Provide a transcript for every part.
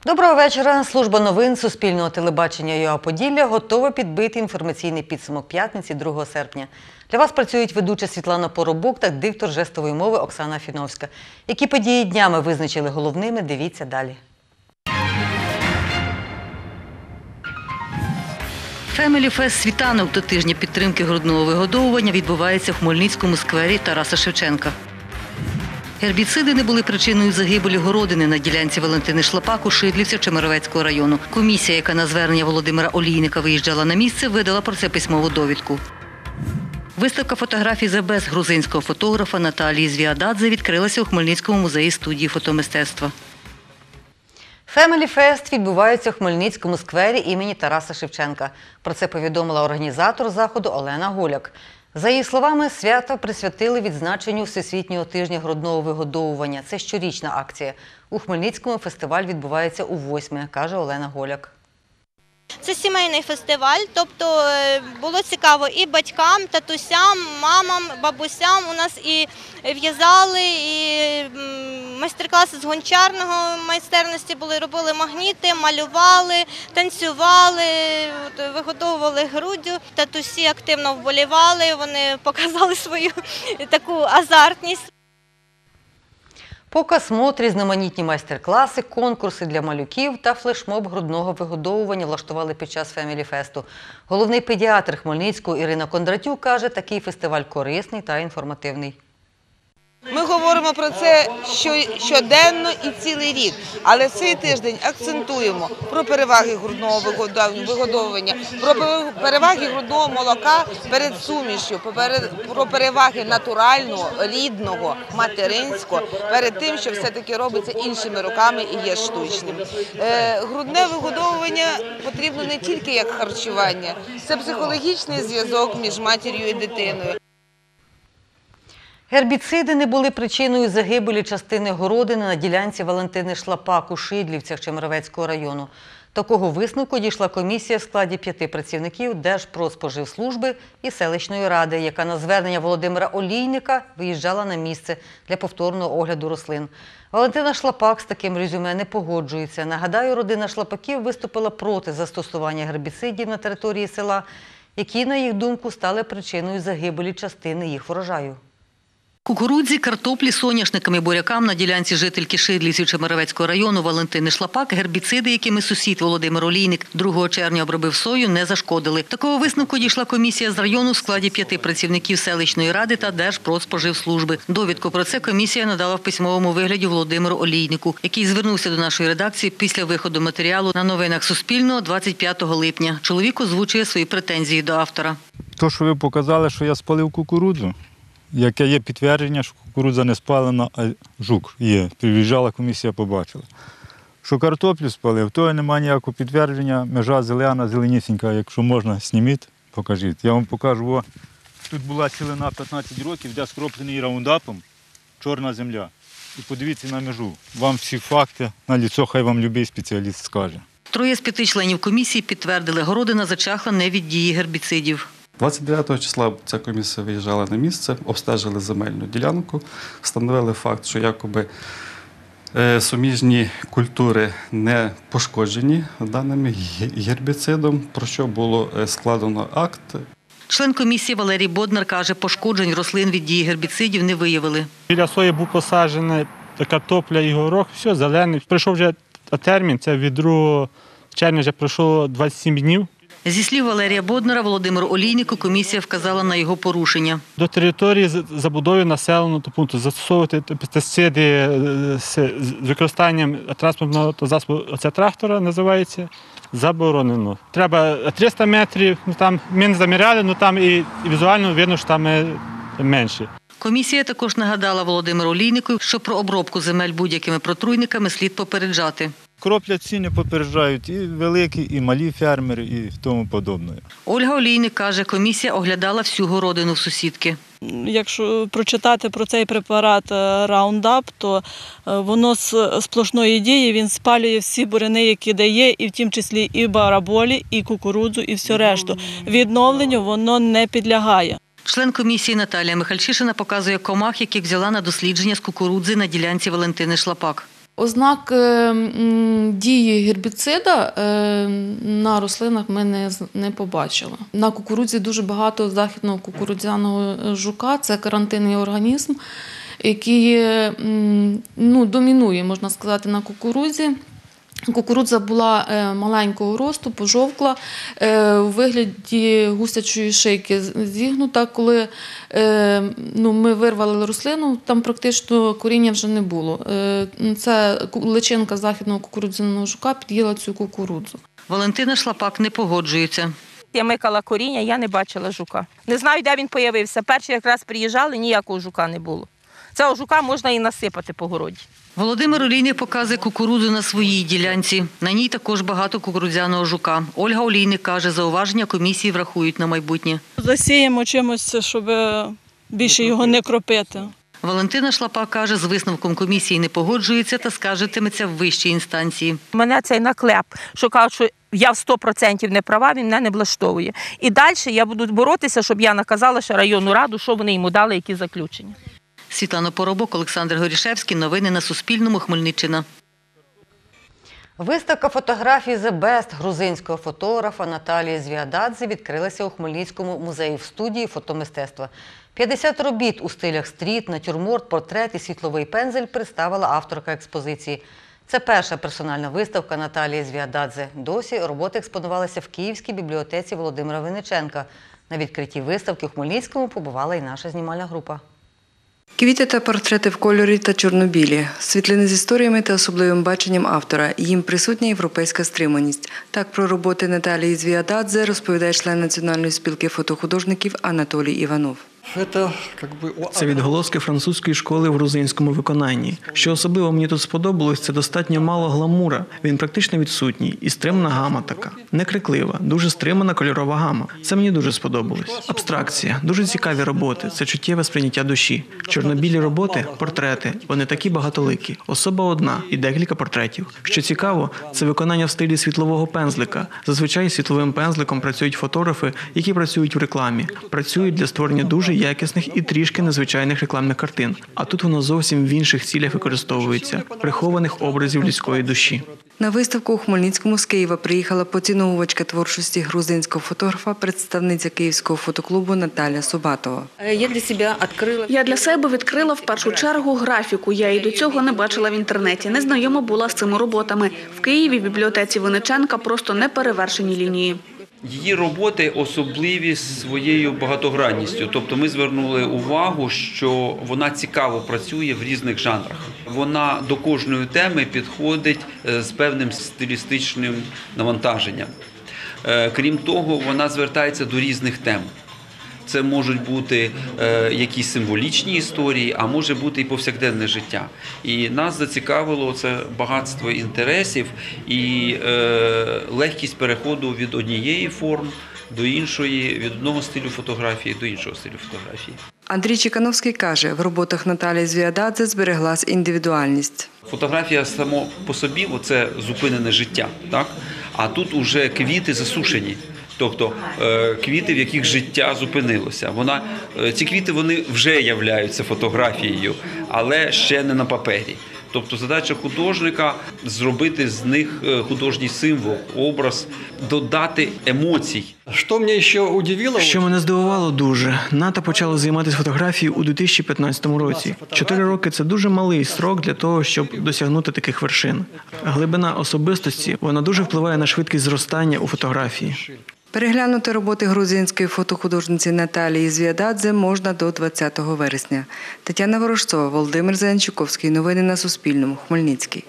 Доброго вечора. Служба новин Суспільного телебачення ЮА Поділля готова підбити інформаційний підсумок п'ятниці 2 серпня. Для вас працюють ведуча Світлана Поробок та диктор жестової мови Оксана Фіновська. Які події днями визначили головними, дивіться далі. Family Fest «Світанок» до тижня підтримки грудного вигодовування відбувається в Хмельницькому сквері Тараса Шевченка. Гербіциди не були причиною загибелі городини на ділянці Валентини Шлапак у Шидлівцях Чемеровецького району. Комісія, яка на звернення Володимира Олійника виїжджала на місце, видала про це письмову довідку. Виставка фотографій «The Best» грузинського фотографа Наталії Звіададзе відкрилася у Хмельницькому музеї студії фотомистецтва. Family Fest відбувається у Хмельницькому сквері імені Тараса Шевченка. Про це повідомила організатор заходу Олена Гуляк. За її словами, свято присвятили відзначенню Всесвітнього тижня грудного вигодовування. Це щорічна акція. У Хмельницькому фестиваль відбувається у 8-ме, каже Олена Гуляк. Це сімейний фестиваль, тобто було цікаво і батькам, татусям, мамам, бабусям. У нас і в'язали, і майстер-класи з гончарного майстерності були, робили магніти, малювали, танцювали, вигодовували груддю. Татусі активно вболівали, вони показали свою таку азартність. Показ мод, різноманітні майстер-класи, конкурси для малюків та флешмоб грудного вигодовування влаштували під час Family Festу. Головний педіатр Хмельницького Ірина Кондратюк каже, такий фестиваль корисний та інформативний. Ми говоримо про це щоденно і цілий рік, але цей тиждень акцентуємо про переваги грудного вигодовування, про переваги грудного молока перед сумішю, про переваги натурального, рідного, материнського, перед тим, що все-таки робиться іншими руками і є штучним. Грудне вигодовування потрібно не тільки як харчування, це психологічний зв'язок між матір'ю і дитиною. Гербіциди не були причиною загибелі частини городини на ділянці Валентини Шлапак у Шидлівцях Чемеровецького району. Такого висновку дійшла комісія в складі 5 працівників Держпродспоживслужби і селищної ради, яка на звернення Володимира Олійника виїжджала на місце для повторного огляду рослин. Валентина Шлапак з таким резюме не погоджується. Нагадаю, родина Шлапаків виступила проти застосування гербіцидів на території села, які, на їх думку, стали причиною загибелі частини їх врожаю. Кукурудзі, картоплі, соняшникам і бурякам на ділянці жительки Шидлівців Чемеровецького району Валентини Шлапак гербіциди, якими сусід Володимир Олійник 2 червня обробив сою, не зашкодили. Такого висновку дійшла комісія з району в складі 5 працівників селищної ради та Держпродспоживслужби. Довідку про це комісія надала в письмовому вигляді Володимиру Олійнику, який звернувся до нашої редакції після виходу матеріалу на новинах Суспільного 25 липня. Чоловік озвучує свої претензії до автора. То, що ви показали, що я спалив кукурудзу, яке є підтвердження, що кукурудза не спалена, а жук є. Приїжджала комісія, побачила. Що картоплю спалив, то немає ніякого підтвердження. Межа зелена, зеленісінька, якщо можна, зніміть, покажіть. Я вам покажу. Тут була цілина 15 років, де скроплений раундапом, чорна земля. І подивіться на межу. Вам всі факти на ліцо, хай вам любий спеціаліст скаже. 3 з 5 членів комісії підтвердили, городина зачахла не від дії гербіцидів. 29 числа ця комісія виїжджала на місце, обстежили земельну ділянку, встановили факт, що якоби суміжні культури не пошкоджені даним гербіцидом, про що було складено акт. Член комісії Валерій Боднар каже, пошкоджень рослин від дії гербіцидів не виявили. Біля сої був посаджений картопля і горох, все зелений. Прийшов вже термін, це від 2 червня вже пройшло 27 днів. Зі слів Валерія Боднара, Володимиру Олійнику комісія вказала на його порушення. До території забудови населеного пункту застосовувати пестициди з використанням транспортного засобу, це трактора називається, заборонено. Треба 300 метрів, там ми не заміряли, там і візуально видно, що там менше. Комісія також нагадала Володимиру Олійнику, що про обробку земель будь-якими протруйниками слід попереджати. Кроплять ціни попереджають і великі, і малі фермери, і тому подобне. Ольга Олійник каже, комісія оглядала всю городину в сусідки. Якщо прочитати про цей препарат Roundup, то воно з сплошної дії, він спалює всі буряни, які дає, і в тім числі і бараболі, і кукурудзу, і все решту. Відновленню воно не підлягає. Член комісії Наталія Михальчишина показує комах, яких взяла на дослідження з кукурудзи на ділянці Валентини Шлапак. Ознак дії гербіцида на рослинах ми не побачили. На кукурудзі дуже багато західного кукурудзяного жука, це карантинний організм, який домінує, можна сказати, на кукурудзі. Кукурудза була маленького росту, пожовкла, у вигляді гусячої шийки зігнута. Коли ми вирвали рослину, там практично коріння вже не було. Це личинка західного кукурудзяного жука під'їла цю кукурудзу. Валентина Шлапак не погоджується. Я микала коріння, я не бачила жука. Не знаю, де він з'явився. Перші якраз приїжджали, ніякого жука не було. Цього жука можна і насипати по городі. Володимир Олійник показує кукурудзу на своїй ділянці. На ній також багато кукурудзяного жука. Ольга Олійник каже, зауваження комісії врахують на майбутнє. Засіємо чимось, щоб більше його не кропити. Валентина Шлапак каже, з висновком комісії не погоджується та скаржитиметься в вищій інстанції. Мене цей наклеп, що кажуть, що я в 100% не права, він мене не влаштовує. І далі я буду боротися, щоб я наказала ще районну раду, що вони йому дали, які заключення. Світлана Поробок, Олександр Горішевський. Новини на Суспільному. Хмельниччина. Виставка фотографій «The Best» грузинського фотографа Наталії Звіададзе відкрилася у Хмельницькому музеї в студії фотомистецтва. 50 робіт у стилях стріт, натюрморт, портрет і світловий пензель представила авторка експозиції. Це перша персональна виставка Наталії Звіададзе. Досі роботи експонувалися в Київській бібліотеці Володимира Винниченка. На відкритті виставки у Хмельницькому побувала і наша знімальна група. Квіти та портрети в кольорі та чорно-білі. Світлини з історіями та особливим баченням автора. Їм присутня європейська стриманість. Так про роботи Наталії Звіададзе розповідає член Національної спілки фотохудожників Анатолій Іванов. Це відголоски французької школи в грузинському виконанні. Що особливо мені тут сподобалось, це достатньо мало гламура. Він практично відсутній. І стримана гама така. Не криклива, дуже стримана кольорова гама. Це мені дуже сподобалось. Абстракція. Дуже цікаві роботи. Це чуттєве сприйняття душі. Чорно-білі роботи – портрети. Вони такі багатоликі. Особа одна і декілька портретів. Що цікаво, це виконання в стилі світлового пензлика. Зазвичай світловим пензликом працюють фотографи, які працюють в рекламі. Працюють для створення дуже якісних і трішки незвичайних рекламних картин. А тут воно зовсім в інших цілях використовується – прихованих образів людської душі. На виставку у Хмельницькому з Києва приїхала поціновувачка творчості грузинського фотографа, представниця Київського фотоклубу Наталя Собатова. Я для себе відкрила в першу чергу графіку. Я і до цього не бачила в інтернеті. Незнайома була з цими роботами. В Києві, в бібліотеці Винниченка просто неперевершені лінії. Її роботи особливі своєю багатогранністю. Тобто ми звернули увагу, що вона цікаво працює в різних жанрах. Вона до кожної теми підходить з певним стилістичним навантаженням. Крім того, вона звертається до різних тем. Це можуть бути якісь символічні історії, а може бути і повсякденне життя. І нас зацікавило це багатство інтересів і легкість переходу від однієї форм до іншої, від одного стилю фотографії до іншого стилю фотографії. Андрій Чекановський каже, в роботах Наталії Звіададзе збереглась індивідуальність. Фотографія само по собі – це зупинене життя, так? А тут уже квіти засушені. Тобто квіти, в яких життя зупинилося. Ці квіти вони вже являються фотографією, але ще не на папері. Тобто задача художника – зробити з них художній символ, образ, додати емоцій. Що мене здивувало дуже. Ната почала займатися фотографією у 2015 році. 4 роки – це дуже малий строк для того, щоб досягнути таких вершин. Глибина особистості, вона дуже впливає на швидкість зростання у фотографії. Переглянути роботи грузинської фотохудожниці Наталії Звіададзе можна до 20 вересня. Тетяна Ворожцова, Володимир Зеленчуковський. Новини на Суспільному. Хмельницький.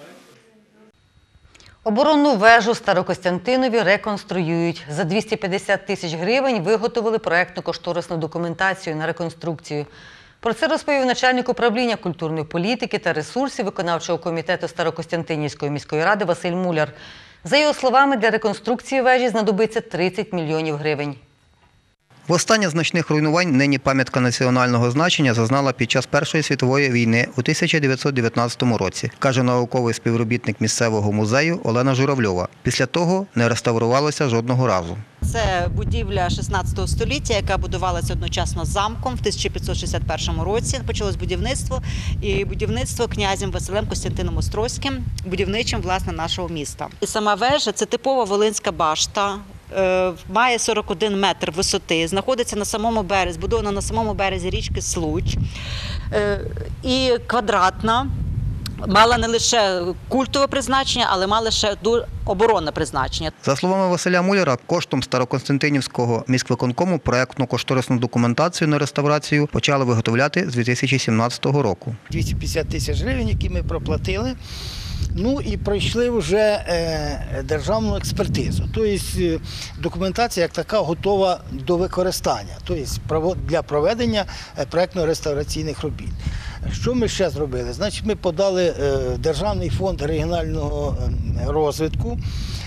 Оборонну вежу Старокостянтинові реконструюють. За 250 тисяч гривень виготовили проєктно-кошторисну документацію на реконструкцію. Про це розповів начальник управління культурної політики та ресурсів виконавчого комітету Старокостянтинівської міської ради Василь Муляр. За його словами, для реконструкції вежі знадобиться 30 мільйонів гривень. Востаннє значних руйнувань нині пам'ятка національного значення зазнала під час Першої світової війни у 1919 році, каже науковий співробітник місцевого музею Олена Журавльова. Після того не реставрувалося жодного разу. Це будівля 16 століття, яка будувалася одночасно з замком. В 1561 році почалось будівництво, і будівництво князем Василем Костянтином Острозьким, будівничим, власне, нашого міста. І сама вежа – це типова волинська башта, має 41 метр висоти, знаходиться на самому березі, збудована на самому березі річки Случ, і квадратна. Мала не лише культове призначення, але мала ще оборонне призначення. За словами Василя Муляра, коштом Старокостянтинівського міськвиконкому проєктно-кошторисну документацію на реставрацію почали виготовляти з 2017 року. 250 тисяч гривень, які ми проплатили. Ну і пройшли вже державну експертизу. Тобто документація як така готова до використання, тобто для проведення проєктно-реставраційних робіт. Що ми ще зробили? Значить, ми подали в Державний фонд регіонального розвитку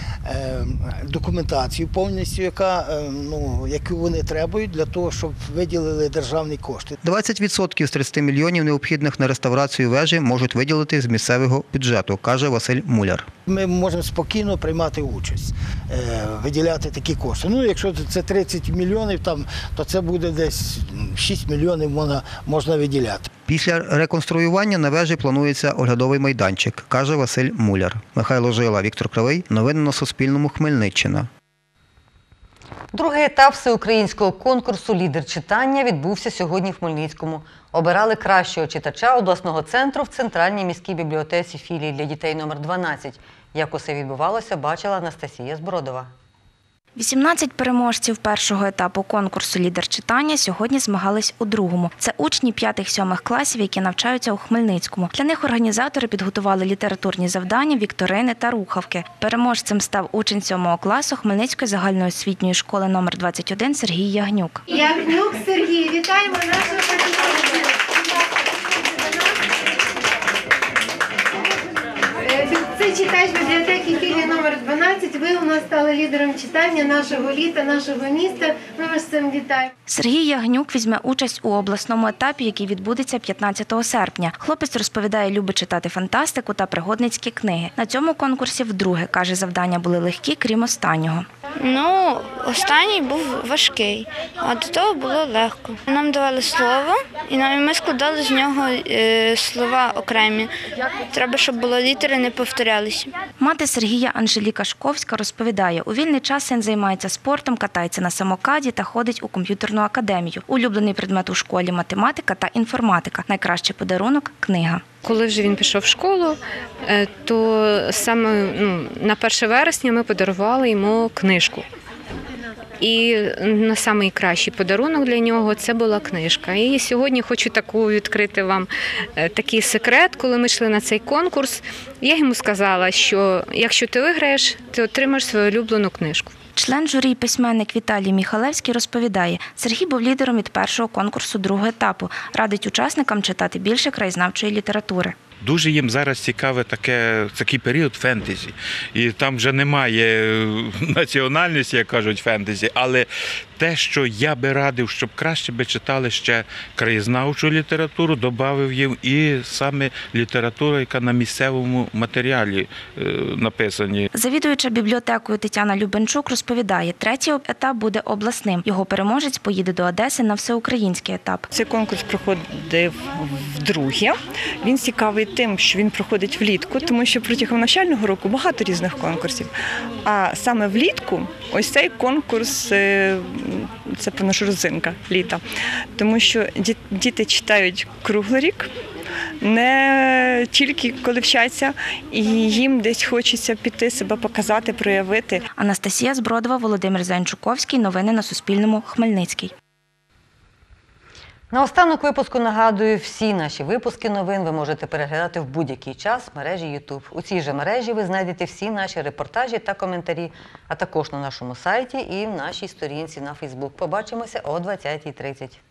документацію повністю, яку вони требують для того, щоб виділили державні кошти. 20% з 30 мільйонів необхідних на реставрацію вежі можуть виділити з місцевого бюджету, каже Василь Муляр. Ми можемо спокійно приймати участь, виділяти такі кошти. Ну, якщо це 30 мільйонів, то це буде десь 6 мільйонів можна виділяти. Після реконструювання на вежі планується оглядовий майданчик, каже Василь Муляр. Михайло Жила, Віктор Кривий. Новини на Суспільному. Хмельниччина. Другий етап всеукраїнського конкурсу «Лідер читання» відбувся сьогодні в Хмельницькому. Обирали кращого читача обласного центру в Центральній міській бібліотеці філії для дітей номер 12. Як усе відбувалося, бачила Анастасія Збродова. 18 переможців першого етапу конкурсу «Лідер читання» сьогодні змагались у другому. Це учні 5-7 класів, які навчаються у Хмельницькому. Для них організатори підготували літературні завдання, вікторини та рухавки. Переможцем став учень 7 класу Хмельницької загальноосвітньої школи номер 21 Сергій Ягнюк. Ягнюк Сергій, вітаємо нашого переможця. Це читач бібліотеки філії номер 12. Ви у нас стали лідером читання нашого літа, нашого міста. Ми вас з цим вітаємо. Сергій Ягнюк візьме участь у обласному етапі, який відбудеться 15 серпня. Хлопець розповідає, любить читати фантастику та пригодницькі книги. На цьому конкурсі вдруге, каже, завдання були легкі, крім останнього. Останній був важкий, а до того було легко. Нам давали слово, і ми складали з нього слова окремі. Треба, щоб було літери, не повторялися. Мати Сергія Анжеліка Шковська розповідає, у вільний час син займається спортом, катається на самокаді та ходить у комп'ютерну академію. Улюблений предмет у школі – математика та інформатика. Найкращий подарунок – книга. Коли вже він пішов в школу, то саме на 1 вересня ми подарували йому книжку. І найкращий подарунок для нього – це була книжка. І сьогодні хочу відкрити вам такий секрет. Коли ми йшли на цей конкурс, я йому сказала, що якщо ти виграєш, ти отримаєш свою улюблену книжку. Член журі письменник Віталій Міхалевський розповідає, Сергій був лідером від першого конкурсу другого етапу. Радить учасникам читати більше краєзнавчої літератури. Дуже їм зараз цікаве такий період фентезі. І там вже немає національності, як кажуть, фентезі, але те, що я би радив, щоб краще би читали ще краєзнавчу літературу, додав їм і саме літературу, яка на місцевому матеріалі написані. Завідуюча бібліотекою Тетяна Любенчук розповідає, третій етап буде обласним. Його переможець поїде до Одеси на всеукраїнський етап. Цей конкурс проходив вдруге. Він цікавий тим, що він проходить влітку, тому що протягом навчального року багато різних конкурсів. А саме влітку ось цей конкурс – це певно ж родзинка літа. Тому що діти читають круглий рік, не тільки коли вчаться, і їм десь хочеться піти, себе показати, проявити. Анастасія Збродова, Володимир Зайчуковський. Новини на Суспільному. Хмельницький. Наостанок випуску нагадую, всі наші випуски новин ви можете переглядати в будь-який час в мережі YouTube. У цій же мережі ви знайдете всі наші репортажі та коментарі, а також на нашому сайті і в нашій сторінці на Facebook. Побачимося о 20:30.